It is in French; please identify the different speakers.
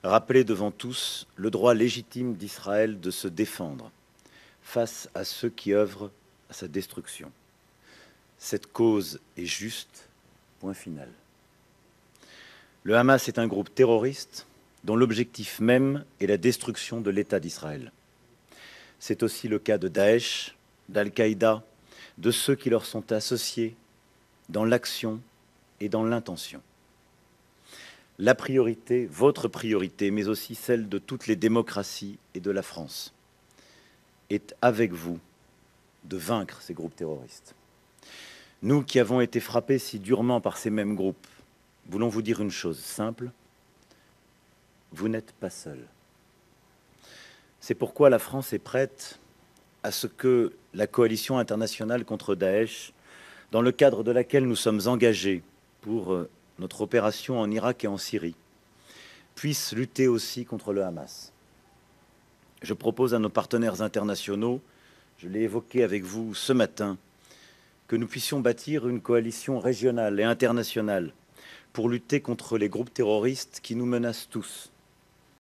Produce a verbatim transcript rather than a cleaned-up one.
Speaker 1: rappeler devant tous le droit légitime d'Israël de se défendre face à ceux qui œuvrent à sa destruction. Cette cause est juste, point final. Le Hamas est un groupe terroriste dont l'objectif même est la destruction de l'État d'Israël. C'est aussi le cas de Daesh, d'Al-Qaïda, de ceux qui leur sont associés dans l'action et dans l'intention. La priorité, votre priorité, mais aussi celle de toutes les démocraties et de la France, est avec vous de vaincre ces groupes terroristes. Nous qui avons été frappés si durement par ces mêmes groupes, voulons vous dire une chose simple, vous n'êtes pas seuls. C'est pourquoi la France est prête à ce que la coalition internationale contre Daesh, dans le cadre de laquelle nous sommes engagés pour notre opération en Irak et en Syrie, puisse lutter aussi contre le Hamas. Je propose à nos partenaires internationaux, je l'ai évoqué avec vous ce matin, que nous puissions bâtir une coalition régionale et internationale pour lutter contre les groupes terroristes qui nous menacent tous,